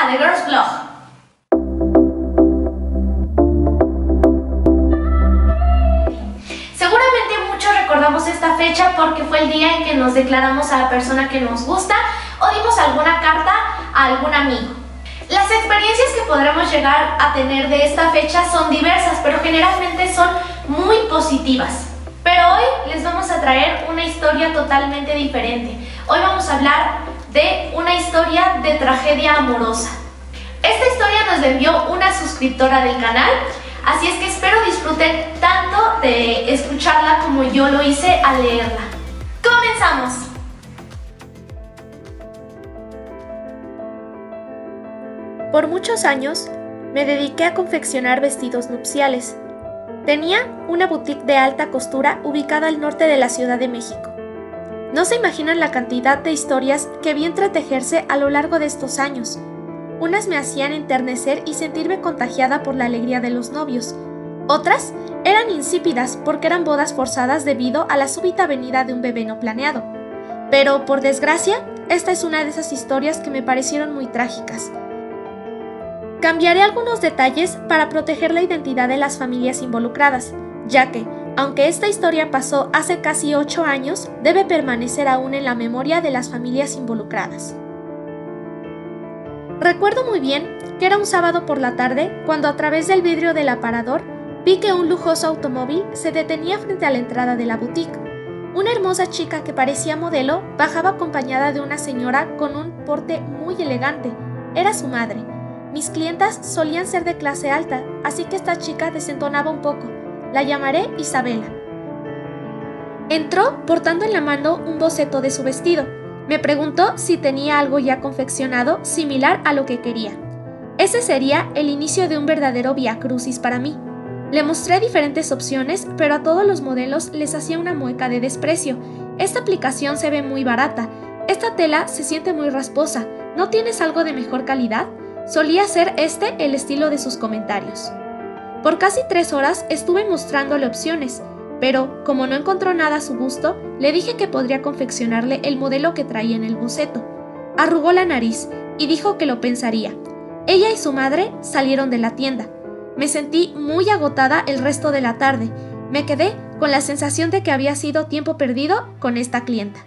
a The Girls Blog. Seguramente muchos recordamos esta fecha porque fue el día en que nos declaramos a la persona que nos gusta o dimos alguna carta a algún amigo. Las experiencias que podremos llegar a tener de esta fecha son diversas, pero generalmente son muy positivas. Pero hoy les vamos a traer una historia totalmente diferente. Hoy vamos a hablar de una historia de tragedia amorosa. Esta historia nos la envió una suscriptora del canal, así es que espero disfruten tanto de escucharla como yo lo hice al leerla. ¡Comenzamos! Por muchos años me dediqué a confeccionar vestidos nupciales. Tenía una boutique de alta costura ubicada al norte de la Ciudad de México. No se imaginan la cantidad de historias que vi entretejerse a lo largo de estos años. Unas me hacían enternecer y sentirme contagiada por la alegría de los novios. Otras eran insípidas porque eran bodas forzadas debido a la súbita venida de un bebé no planeado. Pero, por desgracia, esta es una de esas historias que me parecieron muy trágicas. Cambiaré algunos detalles para proteger la identidad de las familias involucradas, ya que, aunque esta historia pasó hace casi 8 años, debe permanecer aún en la memoria de las familias involucradas. Recuerdo muy bien que era un sábado por la tarde cuando a través del vidrio del aparador vi que un lujoso automóvil se detenía frente a la entrada de la boutique. Una hermosa chica que parecía modelo bajaba acompañada de una señora con un porte muy elegante. Era su madre. Mis clientas solían ser de clase alta, así que esta chica desentonaba un poco. La llamaré Isabela. Entró portando en la mano un boceto de su vestido. Me preguntó si tenía algo ya confeccionado similar a lo que quería. Ese sería el inicio de un verdadero viacrucis para mí. Le mostré diferentes opciones, pero a todos los modelos les hacía una mueca de desprecio. Esta aplicación se ve muy barata. Esta tela se siente muy rasposa. ¿No tienes algo de mejor calidad? Solía ser este el estilo de sus comentarios. Por casi 3 horas estuve mostrándole opciones, pero como no encontró nada a su gusto, le dije que podría confeccionarle el modelo que traía en el boceto. Arrugó la nariz y dijo que lo pensaría. Ella y su madre salieron de la tienda. Me sentí muy agotada el resto de la tarde. Me quedé con la sensación de que había sido tiempo perdido con esta clienta.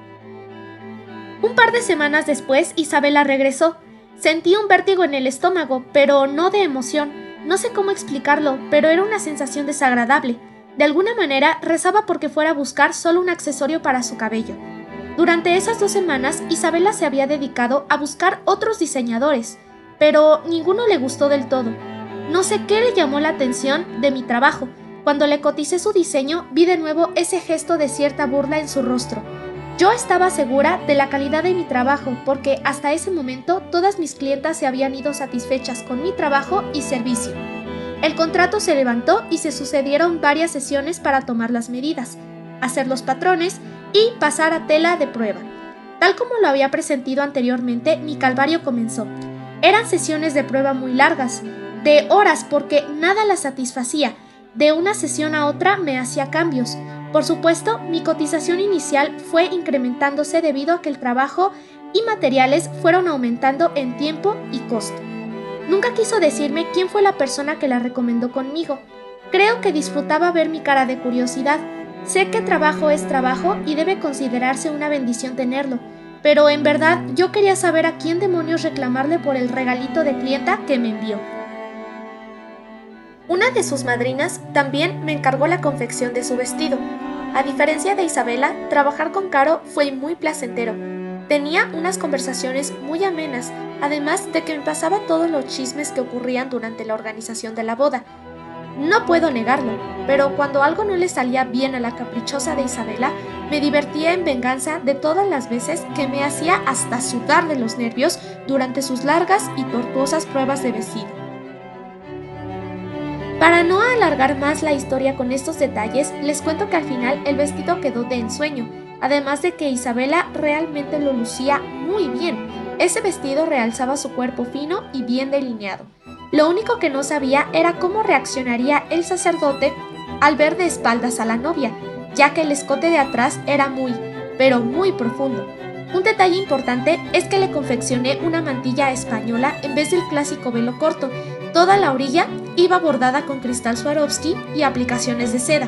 Un par de semanas después, Isabela regresó. Sentí un vértigo en el estómago, pero no de emoción. No sé cómo explicarlo, pero era una sensación desagradable. De alguna manera, rezaba porque fuera a buscar solo un accesorio para su cabello. Durante esas 2 semanas, Isabela se había dedicado a buscar otros diseñadores, pero ninguno le gustó del todo. No sé qué le llamó la atención de mi trabajo. Cuando le coticé su diseño, vi de nuevo ese gesto de cierta burla en su rostro. Yo estaba segura de la calidad de mi trabajo porque hasta ese momento todas mis clientas se habían ido satisfechas con mi trabajo y servicio. El contrato se levantó y se sucedieron varias sesiones para tomar las medidas, hacer los patrones y pasar a tela de prueba. Tal como lo había presentido anteriormente, mi calvario comenzó. Eran sesiones de prueba muy largas, de horas porque nada las satisfacía. De una sesión a otra me hacía cambios. Por supuesto, mi cotización inicial fue incrementándose debido a que el trabajo y materiales fueron aumentando en tiempo y costo. Nunca quiso decirme quién fue la persona que la recomendó conmigo. Creo que disfrutaba ver mi cara de curiosidad. Sé que trabajo es trabajo y debe considerarse una bendición tenerlo, pero en verdad yo quería saber a quién demonios reclamarle por el regalito de clienta que me envió. Una de sus madrinas también me encargó la confección de su vestido. A diferencia de Isabela, trabajar con Caro fue muy placentero. Tenía unas conversaciones muy amenas, además de que me pasaba todos los chismes que ocurrían durante la organización de la boda. No puedo negarlo, pero cuando algo no le salía bien a la caprichosa de Isabela, me divertía en venganza de todas las veces que me hacía hasta sudar de los nervios durante sus largas y tortuosas pruebas de vestido. Para no alargar más la historia con estos detalles, les cuento que al final el vestido quedó de ensueño, además de que Isabela realmente lo lucía muy bien. Ese vestido realzaba su cuerpo fino y bien delineado. Lo único que no sabía era cómo reaccionaría el sacerdote al ver de espaldas a la novia, ya que el escote de atrás era muy, pero muy profundo. Un detalle importante es que le confeccioné una mantilla española en vez del clásico velo corto. Toda la orilla iba bordada con cristal Swarovski y aplicaciones de seda.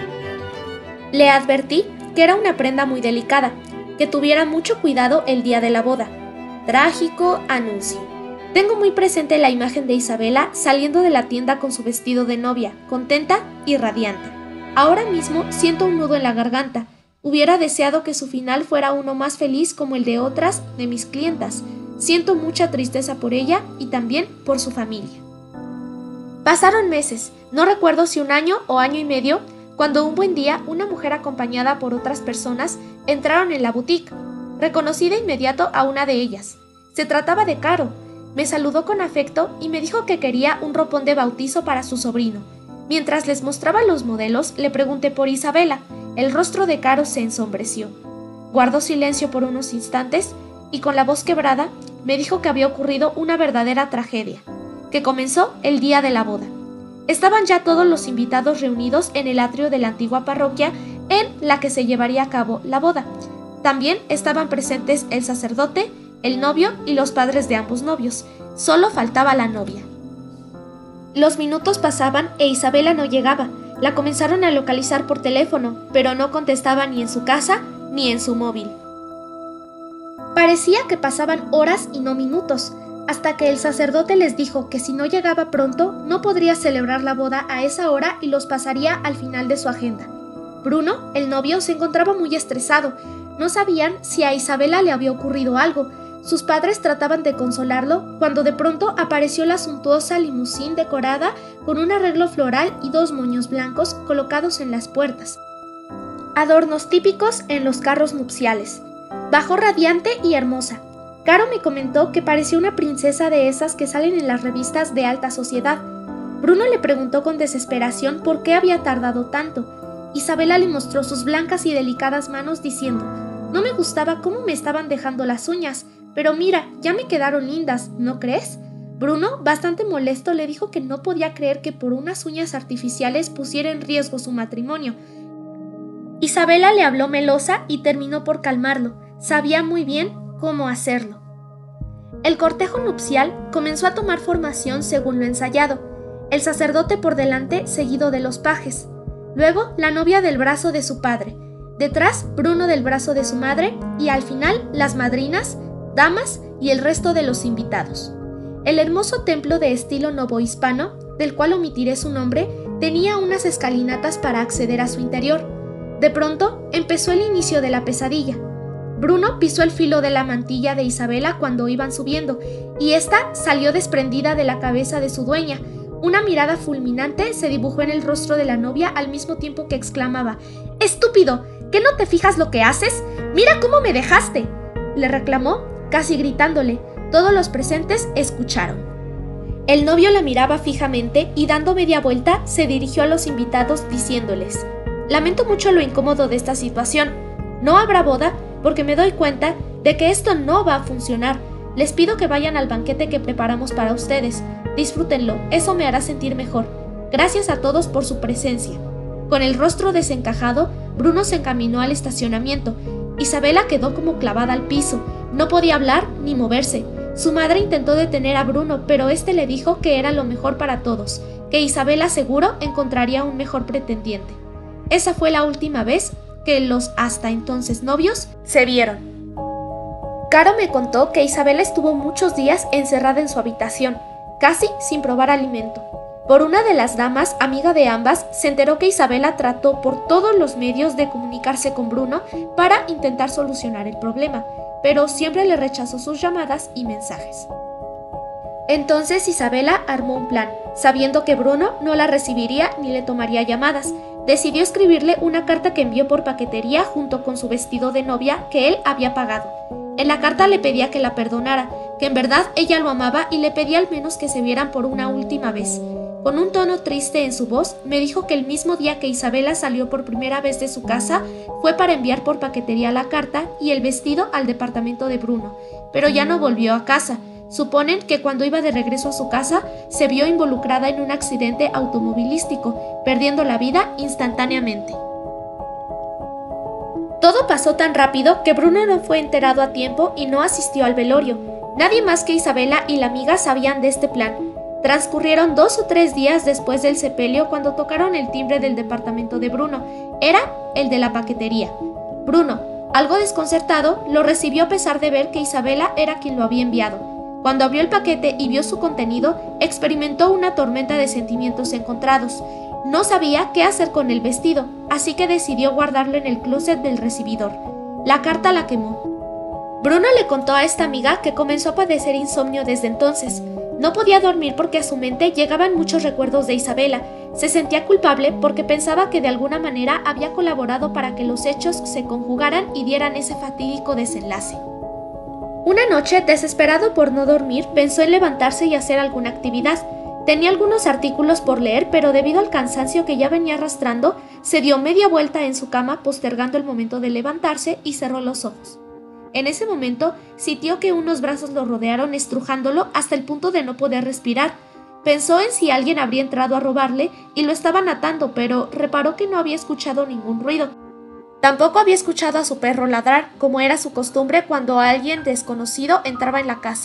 Le advertí que era una prenda muy delicada, que tuviera mucho cuidado el día de la boda. Trágico anuncio. Tengo muy presente la imagen de Isabela saliendo de la tienda con su vestido de novia, contenta y radiante. Ahora mismo siento un nudo en la garganta. Hubiera deseado que su final fuera uno más feliz como el de otras de mis clientas. Siento mucha tristeza por ella y también por su familia. Pasaron meses, no recuerdo si 1 año o año y medio, cuando un buen día una mujer acompañada por otras personas entraron en la boutique. Reconocí de inmediato a una de ellas. Se trataba de Caro. Me saludó con afecto y me dijo que quería un ropón de bautizo para su sobrino. Mientras les mostraba los modelos, le pregunté por Isabela. El rostro de Caro se ensombreció. Guardó silencio por unos instantes y con la voz quebrada me dijo que había ocurrido una verdadera tragedia, que comenzó el día de la boda. Estaban ya todos los invitados reunidos en el atrio de la antigua parroquia en la que se llevaría a cabo la boda. También estaban presentes el sacerdote, el novio y los padres de ambos novios. Solo faltaba la novia. Los minutos pasaban e Isabela no llegaba. La comenzaron a localizar por teléfono, pero no contestaba ni en su casa ni en su móvil. Parecía que pasaban horas y no minutos, hasta que el sacerdote les dijo que si no llegaba pronto, no podría celebrar la boda a esa hora y los pasaría al final de su agenda. Bruno, el novio, se encontraba muy estresado. No sabían si a Isabela le había ocurrido algo. Sus padres trataban de consolarlo cuando de pronto apareció la suntuosa limusín decorada con un arreglo floral y 2 moños blancos colocados en las puertas. Adornos típicos en los carros nupciales. Bajó radiante y hermosa. Caro me comentó que parecía una princesa de esas que salen en las revistas de alta sociedad. Bruno le preguntó con desesperación por qué había tardado tanto. Isabela le mostró sus blancas y delicadas manos diciendo: «No me gustaba cómo me estaban dejando las uñas, pero mira, ya me quedaron lindas, ¿no crees?». Bruno, bastante molesto, le dijo que no podía creer que por unas uñas artificiales pusiera en riesgo su matrimonio. Isabela le habló melosa y terminó por calmarlo. Sabía muy bien cómo hacerlo. El cortejo nupcial comenzó a tomar formación según lo ensayado. El sacerdote por delante, seguido de los pajes. Luego, la novia del brazo de su padre. Detrás, Bruno del brazo de su madre y al final, las madrinas, damas y el resto de los invitados. El hermoso templo de estilo novohispano, del cual omitiré su nombre, tenía unas escalinatas para acceder a su interior. De pronto, empezó el inicio de la pesadilla. Bruno pisó el filo de la mantilla de Isabela cuando iban subiendo, y ésta salió desprendida de la cabeza de su dueña. Una mirada fulminante se dibujó en el rostro de la novia al mismo tiempo que exclamaba: «¡Estúpido! ¿Qué no te fijas lo que haces? ¡Mira cómo me dejaste!», le reclamó, casi gritándole. Todos los presentes escucharon. El novio la miraba fijamente y dando media vuelta se dirigió a los invitados diciéndoles: «Lamento mucho lo incómodo de esta situación. No habrá boda porque me doy cuenta de que esto no va a funcionar. Les pido que vayan al banquete que preparamos para ustedes. Disfrútenlo, eso me hará sentir mejor. Gracias a todos por su presencia». Con el rostro desencajado, Bruno se encaminó al estacionamiento. Isabela quedó como clavada al piso. No podía hablar ni moverse. Su madre intentó detener a Bruno, pero este le dijo que era lo mejor para todos, que Isabela seguro encontraría un mejor pretendiente. Esa fue la última vez que los hasta entonces novios se vieron. Caro me contó que Isabela estuvo muchos días encerrada en su habitación, casi sin probar alimento. Por una de las damas, amiga de ambas, se enteró que Isabela trató por todos los medios de comunicarse con Bruno para intentar solucionar el problema, pero siempre le rechazó sus llamadas y mensajes. Entonces Isabela armó un plan, sabiendo que Bruno no la recibiría ni le tomaría llamadas. Decidió escribirle una carta que envió por paquetería junto con su vestido de novia que él había pagado. En la carta le pedía que la perdonara, que en verdad ella lo amaba y le pedía al menos que se vieran por una última vez. Con un tono triste en su voz, me dijo que el mismo día que Isabela salió por primera vez de su casa, fue para enviar por paquetería la carta y el vestido al departamento de Bruno, pero ya no volvió a casa. Suponen que cuando iba de regreso a su casa, se vio involucrada en un accidente automovilístico, perdiendo la vida instantáneamente. Todo pasó tan rápido que Bruno no fue enterado a tiempo y no asistió al velorio. Nadie más que Isabela y la amiga sabían de este plan. Transcurrieron 2 o 3 días después del sepelio cuando tocaron el timbre del departamento de Bruno. Era el de la paquetería. Bruno, algo desconcertado, lo recibió a pesar de ver que Isabela era quien lo había enviado. Cuando abrió el paquete y vio su contenido, experimentó una tormenta de sentimientos encontrados. No sabía qué hacer con el vestido, así que decidió guardarlo en el closet del recibidor. La carta la quemó. Bruno le contó a esta amiga que comenzó a padecer insomnio desde entonces. No podía dormir porque a su mente llegaban muchos recuerdos de Isabela. Se sentía culpable porque pensaba que de alguna manera había colaborado para que los hechos se conjugaran y dieran ese fatídico desenlace. Una noche, desesperado por no dormir, pensó en levantarse y hacer alguna actividad. Tenía algunos artículos por leer, pero debido al cansancio que ya venía arrastrando, se dio media vuelta en su cama postergando el momento de levantarse y cerró los ojos. En ese momento, sintió que unos brazos lo rodearon estrujándolo hasta el punto de no poder respirar. Pensó en si alguien habría entrado a robarle y lo estaban atando, pero reparó que no había escuchado ningún ruido. Tampoco había escuchado a su perro ladrar, como era su costumbre cuando alguien desconocido entraba en la casa.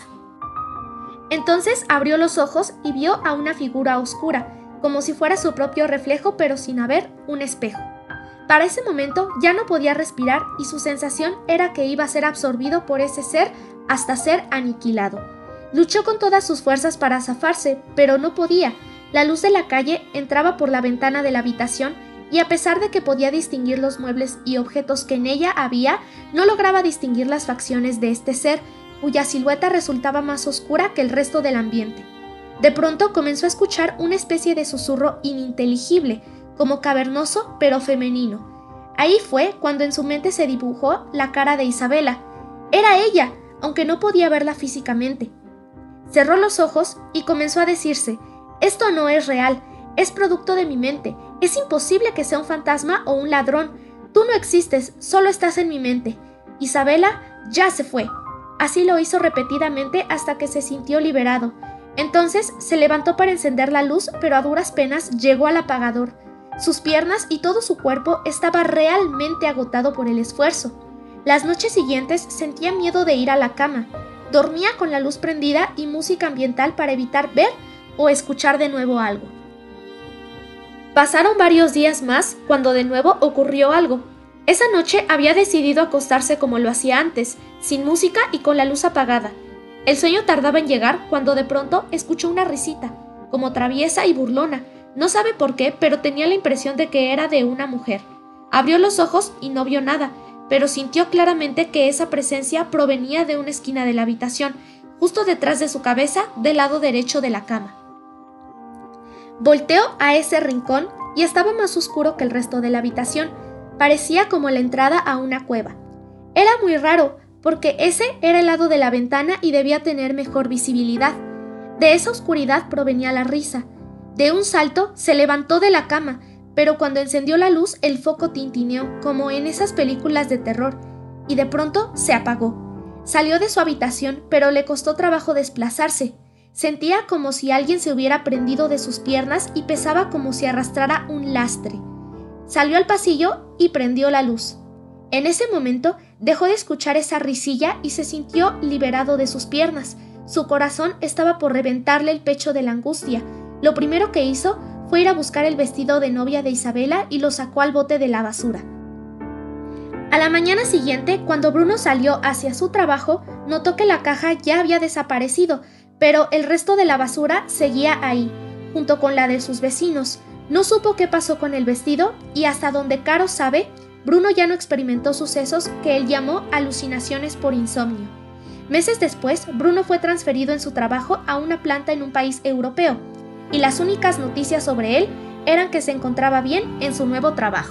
Entonces abrió los ojos y vio a una figura oscura, como si fuera su propio reflejo pero sin haber un espejo. Para ese momento ya no podía respirar y su sensación era que iba a ser absorbido por ese ser hasta ser aniquilado. Luchó con todas sus fuerzas para zafarse, pero no podía. La luz de la calle entraba por la ventana de la habitación y a pesar de que podía distinguir los muebles y objetos que en ella había, no lograba distinguir las facciones de este ser, cuya silueta resultaba más oscura que el resto del ambiente. De pronto comenzó a escuchar una especie de susurro ininteligible, como cavernoso pero femenino. Ahí fue cuando en su mente se dibujó la cara de Isabela. Era ella, aunque no podía verla físicamente. Cerró los ojos y comenzó a decirse: «Esto no es real, es producto de mi mente, es imposible que sea un fantasma o un ladrón. Tú no existes, solo estás en mi mente. Isabela ya se fue». Así lo hizo repetidamente hasta que se sintió liberado. Entonces se levantó para encender la luz, pero a duras penas llegó al apagador. Sus piernas y todo su cuerpo estaba realmente agotado por el esfuerzo. Las noches siguientes sentía miedo de ir a la cama. Dormía con la luz prendida y música ambiental para evitar ver o escuchar de nuevo algo. Pasaron varios días más cuando de nuevo ocurrió algo. Esa noche había decidido acostarse como lo hacía antes, sin música y con la luz apagada. El sueño tardaba en llegar cuando de pronto escuchó una risita, como traviesa y burlona. No sabe por qué, pero tenía la impresión de que era de una mujer. Abrió los ojos y no vio nada, pero sintió claramente que esa presencia provenía de una esquina de la habitación, justo detrás de su cabeza, del lado derecho de la cama. Volteó a ese rincón y estaba más oscuro que el resto de la habitación. Parecía como la entrada a una cueva. Era muy raro, porque ese era el lado de la ventana y debía tener mejor visibilidad. De esa oscuridad provenía la risa. De un salto se levantó de la cama, pero cuando encendió la luz el foco tintineó, como en esas películas de terror, y de pronto se apagó. Salió de su habitación, pero le costó trabajo desplazarse. Sentía como si alguien se hubiera prendido de sus piernas y pesaba como si arrastrara un lastre. Salió al pasillo y prendió la luz. En ese momento dejó de escuchar esa risilla y se sintió liberado de sus piernas. Su corazón estaba por reventarle el pecho de la angustia. Lo primero que hizo fue ir a buscar el vestido de novia de Isabela y lo sacó al bote de la basura. A la mañana siguiente, cuando Bruno salió hacia su trabajo, notó que la caja ya había desaparecido, pero el resto de la basura seguía ahí, junto con la de sus vecinos. No supo qué pasó con el vestido y hasta donde Caro sabe, Bruno ya no experimentó sucesos que él llamó alucinaciones por insomnio. Meses después, Bruno fue transferido en su trabajo a una planta en un país europeo, y las únicas noticias sobre él eran que se encontraba bien en su nuevo trabajo.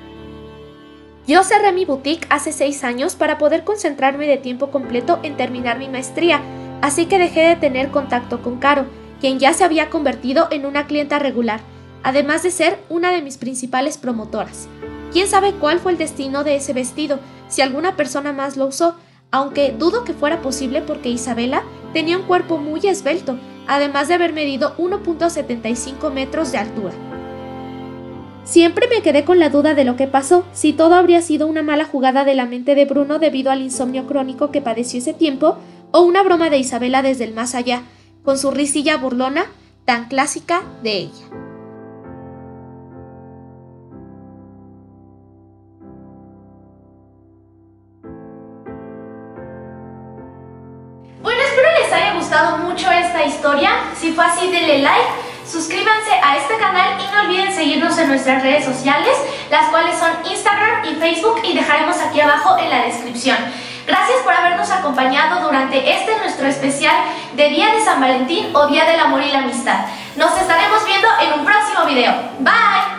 Yo cerré mi boutique hace 6 años para poder concentrarme de tiempo completo en terminar mi maestría, así que dejé de tener contacto con Caro, quien ya se había convertido en una clienta regular, además de ser una de mis principales promotoras. ¿Quién sabe cuál fue el destino de ese vestido, si alguna persona más lo usó? Aunque dudo que fuera posible porque Isabela tenía un cuerpo muy esbelto, además de haber medido 1.75 metros de altura. Siempre me quedé con la duda de lo que pasó, si todo habría sido una mala jugada de la mente de Bruno debido al insomnio crónico que padeció ese tiempo, o una broma de Isabela desde el más allá, con su risilla burlona tan clásica de ella. Bueno, espero les haya gustado mucho esta historia. Si fue así, denle like, suscríbanse a este canal y no olviden seguirnos en nuestras redes sociales, las cuales son Instagram y Facebook, y dejaremos aquí abajo en la descripción. Gracias por habernos acompañado durante nuestro especial de Día de San Valentín o Día del Amor y la Amistad. Nos estaremos viendo en un próximo video. Bye.